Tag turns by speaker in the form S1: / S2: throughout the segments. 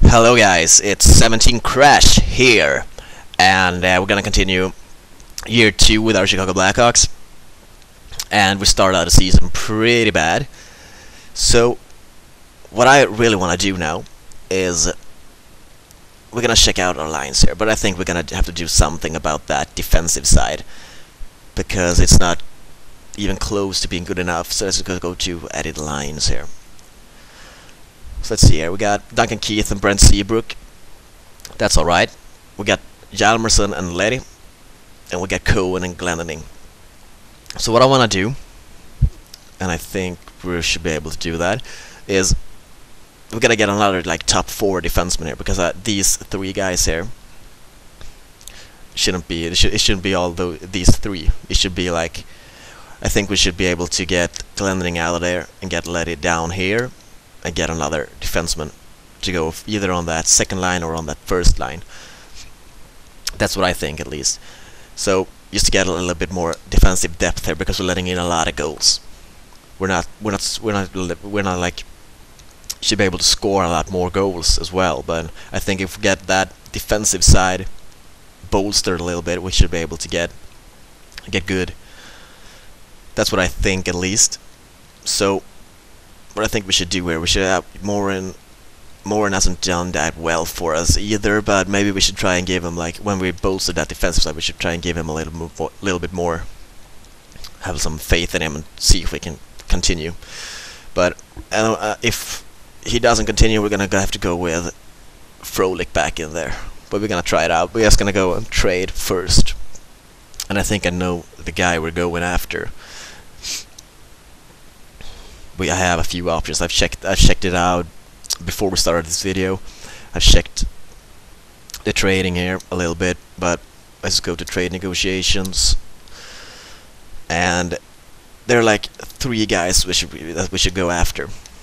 S1: Hello guys, it's 17 Crash here, and we're gonna continue year 2 with our Chicago Blackhawks, and we started out the season pretty bad. So what I really want to do now is we're gonna check out our lines here, but I think we're gonna have to do something about that defensive side, because it's not even close to being good enough. So let's go to edit lines here. So let's see here, we got Duncan Keith and Brent Seabrook. That's alright. We got Hjalmarsson and Leddy. And we got Cohen and Glendening. So what I want to do, and I think we should be able to do that, is we gotta get another like top 4 defenseman here, because these 3 guys here shouldn't be. It shouldn't be all these 3. It should be like, I think we should be able to get Glendening out of there and get Leddy down here, and get another defenseman to go either on that second line or on that first line. That's what I think, at least. So just to get a little bit more defensive depth here, because we're letting in a lot of goals. We're not like, should be able to score a lot more goals as well. But I think if we get that defensive side bolstered a little bit, we should be able to get good. That's what I think, at least. So what I think we should do here, we should have Morin hasn't done that well for us either, but maybe we should try and give him, like, when we bolster that defensive side, we should try and give him a little bit more, have some faith in him and see if we can continue. But if he doesn't continue, we're gonna have to go with Frolic back in there. But we're gonna try it out. We're just gonna go and trade first, and I think I know the guy we're going after. I have a few options. I've checked it out before we started this video. I've checked the trading here a little bit, but let's go to trade negotiations, and there are like 3 guys that we should go after.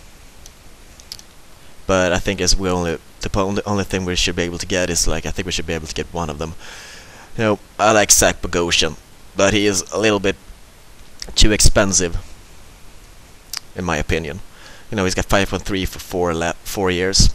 S1: But I think the only thing we should be able to get is, like, I think we should be able to get one of them. You know, I like Zach Bogosian, but he is a little bit too expensive, in my opinion. You know, he's got 5.3 for 4 years.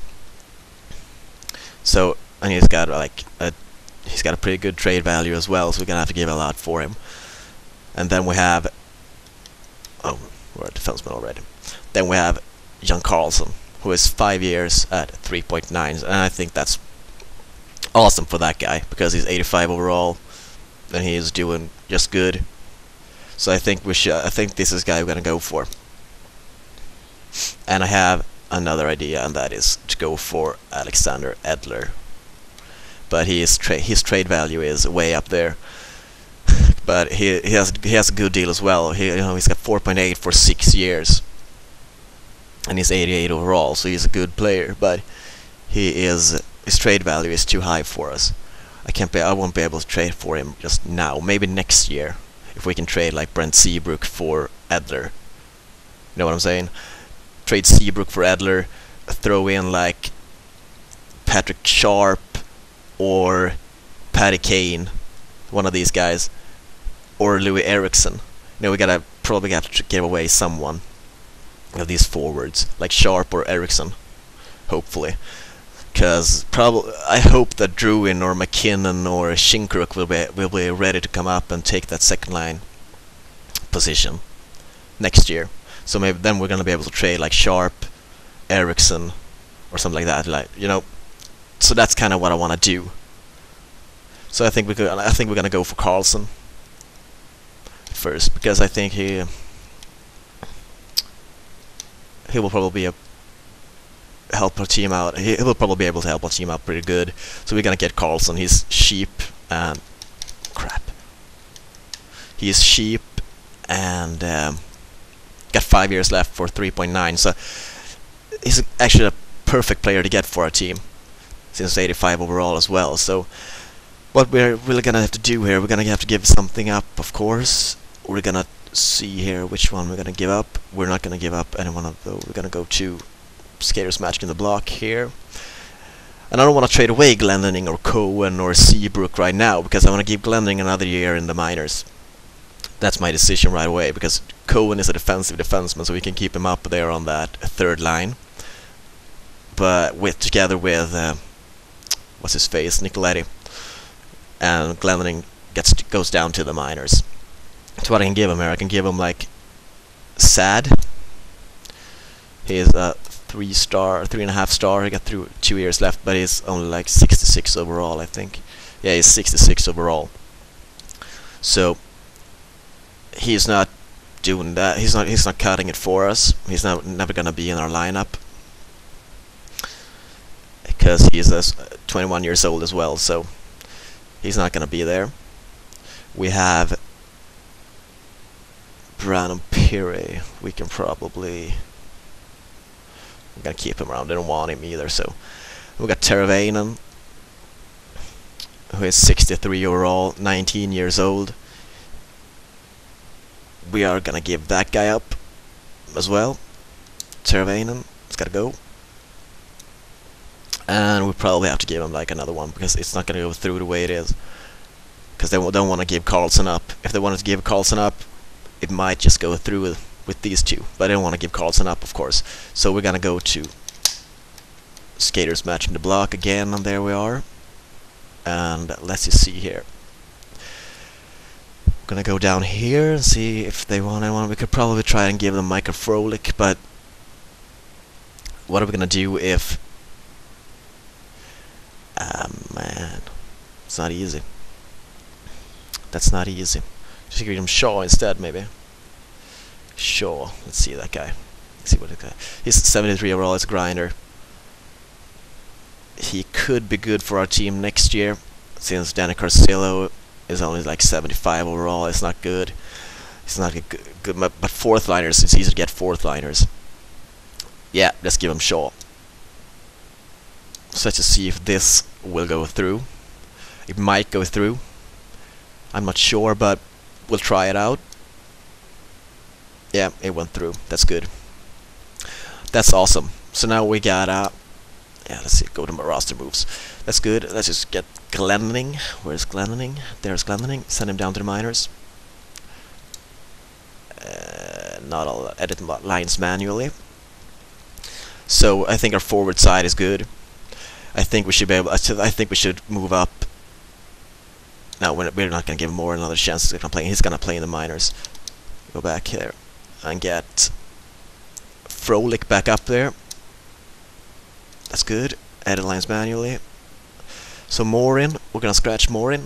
S1: So, and he's got a pretty good trade value as well. So we're gonna have to give a lot for him. And then we have, oh, we're a defenseman already. Then we have Jan Carlson, who is 5 years at 3.9, and I think that's awesome for that guy, because he's 85 overall, and he is doing just good. So I think this is the guy we're gonna go for. And I have another idea, and that is to go for Alexander Edler. But his trade value is way up there. But he has a good deal as well. He's got 4.8 for 6 years, and he's 88 overall, so he's a good player. But his trade value is too high for us. I won't be able to trade for him just now. Maybe next year, if we can trade like Brent Seabrook for Edler. You know what I'm saying? Trade Seabrook for Edler, throw in like Patrick Sharp or Patty Kane, one of these guys, or Louis Eriksson. You know, we probably got to give away someone of these forwards, like Sharp or Eriksson, hopefully, because I hope that Druin or McKinnon or Shinkruk will be ready to come up and take that second line position next year. So maybe then we're gonna be able to trade like Sharp, Eriksson, or something like that. Like, you know, so that's kind of what I want to do. So I think we're gonna go for Carlson first, because I think he will probably help our team out. He will probably be able to help our team out pretty good. So we're gonna get Carlson. He's cheap and He's cheap and got 5 years left for 3.9, so he's actually a perfect player to get for our team, since 85 overall as well. So what we're really gonna have to do here, we're gonna have to give something up, of course. We're gonna see here which one we're gonna give up. We're not gonna give up any one of those. We're gonna go to skaters matching the block here. And I don't want to trade away Glendening or Cohen or Seabrook right now, because I want to give Glendening another year in the minors. That's my decision right away, because Cohen is a defensive defenseman, so we can keep him up there on that third line. but together with what's his face, Nicoletti, and Glendening goes down to the minors. So what I can give him here, I can give him like Sad. He is a 3-star, 3.5 star. He got through 2 years left, but he's only like 66 overall, I think. Yeah, he's 66 overall. So he's not doing that. He's not cutting it for us. He's never gonna be in our lineup because he's 21 years old as well. So he's not gonna be there. We have Brandon Pirre. We can probably. I'm gonna keep him around. I don't want him either. So we got Teravainen, who is 63 overall, 19 years old. We are gonna give that guy up as well. Teravainen, it's gotta go. And we probably have to give him like another one because it's not gonna go through the way it is. Because they don't want to give Carlson up. If they wanted to give Carlson up, it might just go through with these two. But I don't want to give Carlson up, of course. So we're gonna go to skaters matching the block again, and there we are. And let's just see here. We're gonna go down here and see if they want anyone. We could probably try and give them Michael Frolik, but what are we gonna do if? Man, it's not easy. That's not easy. Just give him Shaw instead, maybe. Shaw. Let's see that guy. Let's see what the guy. He's 73 overall. It's a grinder. He could be good for our team next year, since Danny Carcillo is only like 75 overall. It's not good. It's not good. But fourth liners, it's easy to get fourth liners. Yeah, let's give him Shaw. So let's just see if this will go through. It might go through. I'm not sure, but we'll try it out. Yeah, it went through. That's good. That's awesome. So now we got yeah, let's see, go to my roster moves. That's good. Let's just get Glendening. Where's Glendening? There's Glendening. Send him down to the minors. Not all edit lines manually. So I think our forward side is good. I think we should be able. I think we should move up. No, we're not going to give him more another chance. He's going to play in the minors. Go back here and get Frolik back up there. That's good. Edit lines manually. So Morin, we're going to scratch Morin.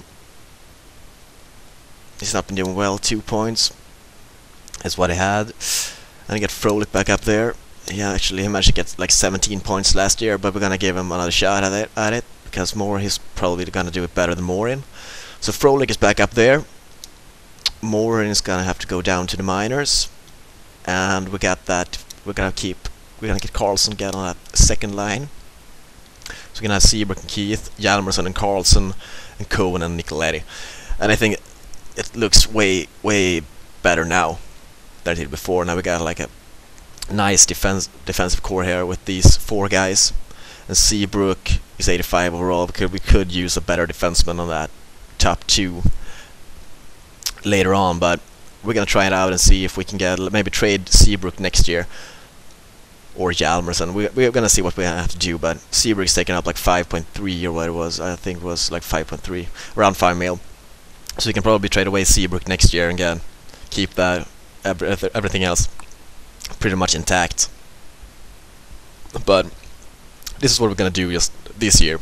S1: He's not been doing well. 2 points is what he had. And get Frolik back up there. Yeah, actually he managed to get like 17 points last year, but we're going to give him another shot at it because Morin, he's probably going to do it better than Morin. So Frolik is back up there. Morin is gonna have to go down to the minors, and we got that. We're gonna get Carlson get on that second line. So we're gonna have Seabrook and Keith, Hjalmarsson and Carlson, and Cohen and Nicoletti. And I think it looks way better now than it did before. Now we got like a nice defensive core here with these 4 guys. And Seabrook is 85 overall because we could use a better defenseman on that top 2 later on, but we're gonna try it out and see if we can get maybe trade Seabrook next year or Hjalmarsson. We're gonna see what we have to do, but Seabrook's taking up like 5.3 or what it was. I think it was like 5.3, around 5 mil. So we can probably trade away Seabrook next year and again keep that everything else pretty much intact. But this is what we're gonna do just this year.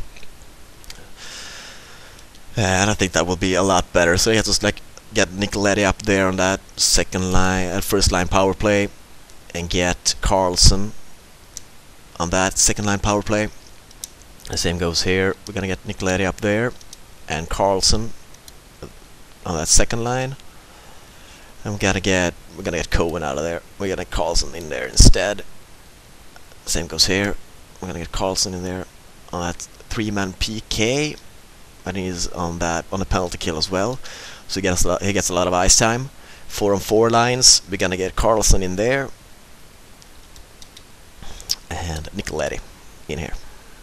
S1: And I think that will be a lot better. So you have to like get Nicoletti up there on that second line, first line power play, and get Carlson on that second line power play. The same goes here. We're gonna get Nicoletti up there and Carlson on that second line. And we're gonna get Cohen out of there. We're gonna get Carlson in there instead. Same goes here. We're gonna get Carlson in there on that 3-man PK. And he's on the penalty kill as well, so he gets a lot of ice time. 4-on-4 lines. We're gonna get Carlson in there and Nicoletti in here.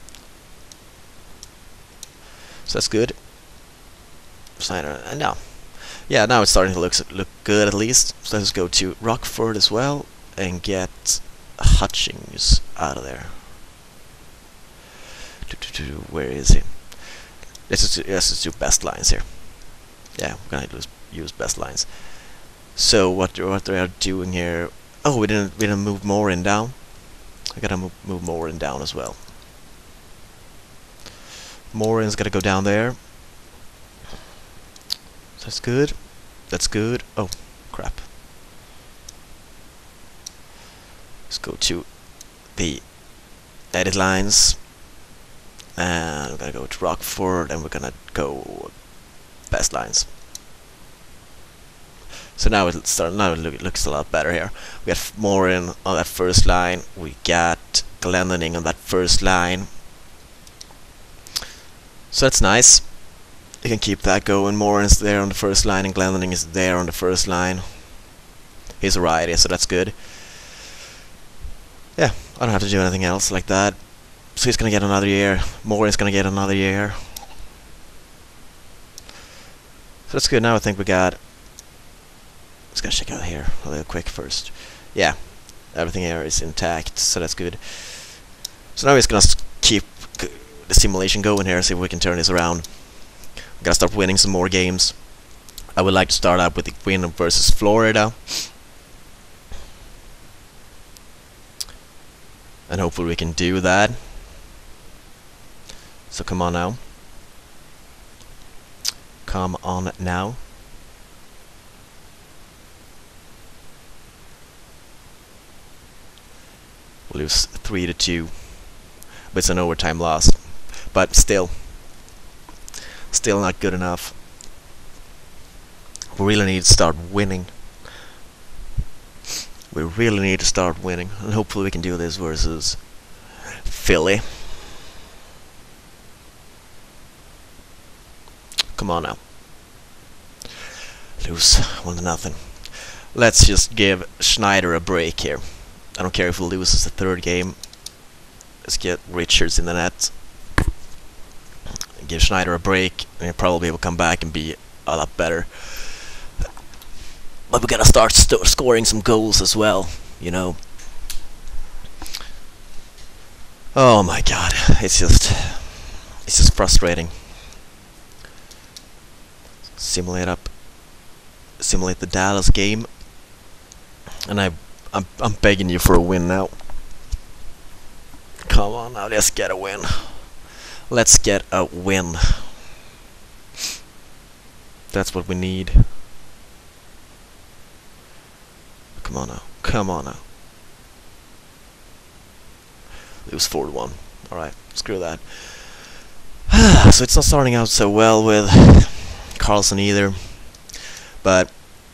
S1: So that's good. So and now, yeah, now it's starting to look good at least. So let's go to Rockford as well and get Hutchings out of there. Where is he? Let's just do best lines here. Yeah, we're gonna use best lines. So what they are doing here? Oh, we didn't move Morin down. I gotta move Morin down as well. Morin's gotta go down there. That's good. That's good. Oh, crap. Let's go to the edit lines. And we're gonna go to Rockford, and we're gonna go best lines. So now it looks a lot better here. We got Morin on that first line. We got Glendening on that first line. So that's nice. You can keep that going. Morin's there on the first line, and Glendening is there on the first line. He's a righty, so that's good. Yeah, I don't have to do anything else like that. So he's gonna get another year. Morin's gonna get another year. So that's good. Now I think we got... Let's go check out here a little quick first. Yeah, everything here is intact, so that's good. So now we're just gonna keep the simulation going here, see if we can turn this around. We gotta start winning some more games. I would like to start out with the win versus Florida. And hopefully we can do that. So come on now. Come on now. We'll lose 3-2. But it's an overtime loss. But still not good enough. We really need to start winning. We really need to start winning. And hopefully we can do this versus Philly. Come on now. Lose 1-0. Let's just give Schneider a break here. I don't care if we lose the third game. Let's get Richards in the net. Give Schneider a break, and he'll probably will come back and be a lot better. But we gotta start scoring some goals as well, you know. Oh my god, it's just frustrating. Simulate the Dallas game, and I'm begging you for a win now. Come on now, let's get a win. Let's get a win. That's what we need. Come on now. Come on now. It was 4-1. Alright, screw that. So it's not starting out so well with Carlson either. But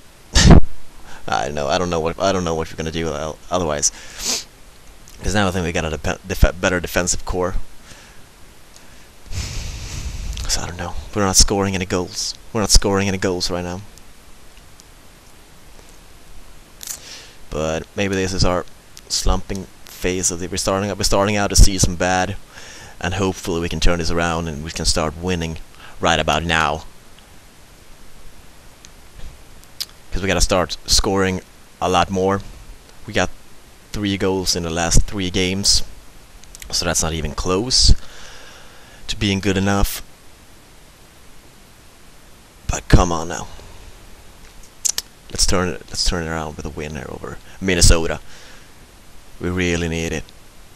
S1: I don't know what you're gonna do otherwise. Because now I think we got a better defensive core. So I don't know. We're not scoring any goals. We're not scoring any goals right now. But maybe this is our slumping phase of the we're starting out the season bad, and hopefully we can turn this around and we can start winning right about now. Because we gotta start scoring a lot more. We got 3 goals in the last 3 games, so that's not even close to being good enough. But come on now. Let's turn it around with a win here over Minnesota. We really need it.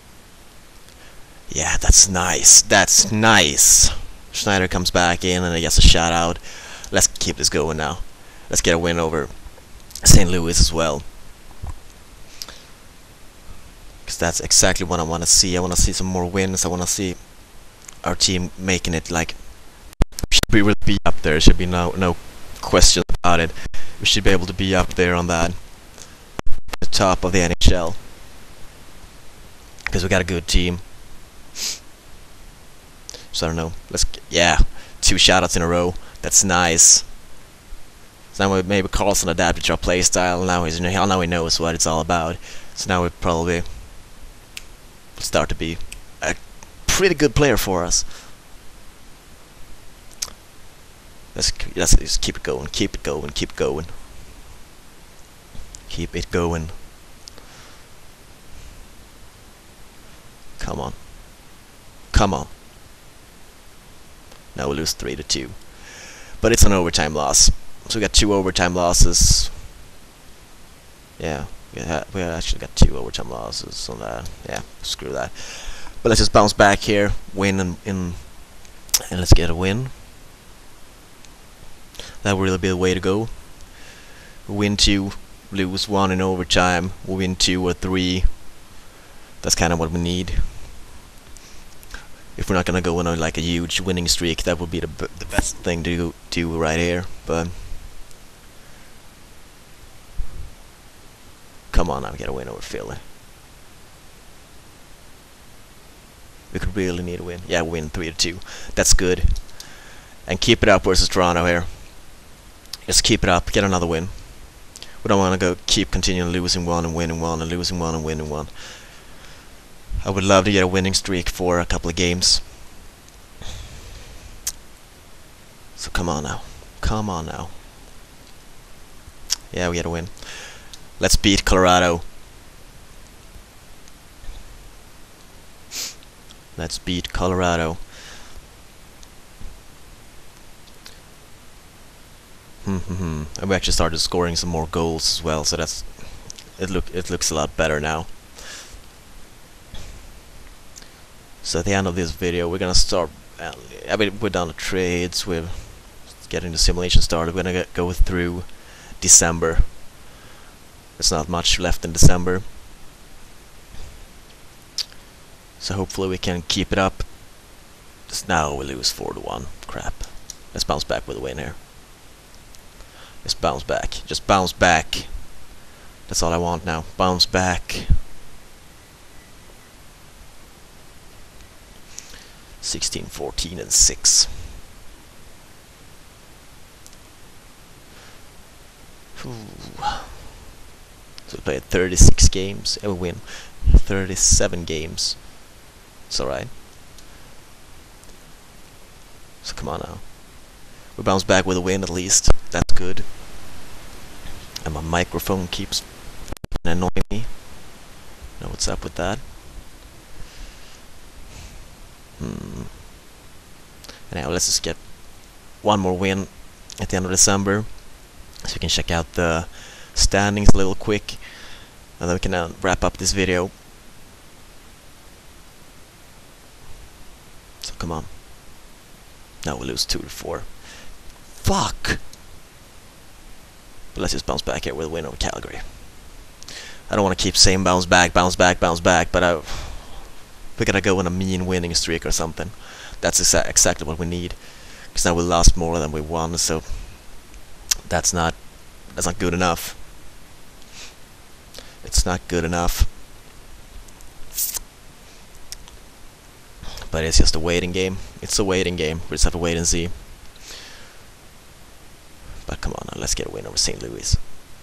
S1: Yeah, that's nice. That's nice. Schneider comes back in and he gets a shutout. Let's keep this going now. Let's get a win over St. Louis as well. Because that's exactly what I want to see. I want to see some more wins. I want to see our team making it like... We will be up there. There should be no question about it. We should be able to be up there on that, the top of the NHL, because we got a good team. So I don't know. Yeah, 2 shoutouts in a row. That's nice. So now maybe Carlson adapted to our play style. Now he knows what it's all about. So now we probably start to be a pretty good player for us. Let's just keep it going, keep it going, keep it going. Keep it going. Come on. Come on. Now we lose 3-2. But it's an overtime loss. So we got 2 overtime losses. Yeah, we actually got 2 overtime losses on that. Yeah, screw that. But let's just bounce back here, win and let's get a win. That would really be the way to go. Win 2, lose 1 in overtime. We win 2 or 3. That's kind of what we need. If we're not gonna go on like a huge winning streak, that would be the best thing to do right here. But come on, now we get a win over Philly. We could really need a win. Yeah, win 3-2. That's good. And keep it up versus Toronto here. Just keep it up. Get another win. We don't want to keep continuing losing 1 and winning 1 and losing 1 and winning 1. I would love to get a winning streak for a couple of games. So come on now. Come on now. Yeah, we get a win. Let's beat Colorado. Let's beat Colorado. And we actually started scoring some more goals as well, so it looks a lot better now. So at the end of this video, we're gonna start. I mean, we're done the trades. We're getting the simulation started. We're gonna go through December. There's not much left in December, so hopefully we can keep it up. Just now we lose 4-1. Crap. Let's bounce back with a win here. Just bounce back. Just bounce back. That's all I want now. Bounce back. 16, 14, and 6. Ooh. So we played 36 games and we win 37 games. It's alright. So come on now. We bounce back with a win at least. That's good. And my microphone keeps annoying me. Know what's up with that? Now let's just get one more win at the end of December, so we can check out the standings a little quick, and then we can wrap up this video. So come on. Now we lose 2-4. Fuck! But let's just bounce back here with a win over Calgary. I don't want to keep saying bounce back, but we gotta go on a mean winning streak or something. That's exactly what we need. Because now we lost more than we won, so that's not good enough. It's not good enough. But it's just a waiting game. It's a waiting game. We just have to wait and see. But come on now, let's get a win over St. Louis.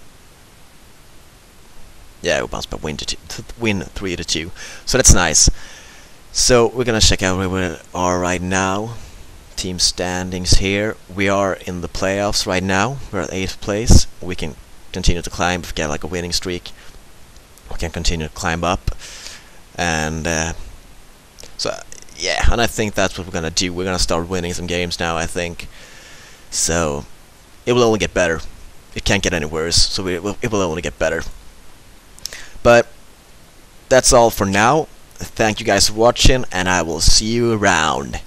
S1: Yeah, we bounced back, win 3-2. So that's nice. So we're gonna check out where we are right now. Team standings here. We are in the playoffs right now. We're at 8th place. We can continue to climb if we get like a winning streak. We can continue to climb up. And so yeah, and I think that's what we're gonna do. We're gonna start winning some games now, I think. So it will only get better. It can't get any worse. So it will only get better. But that's all for now. Thank you guys for watching, and I will see you around.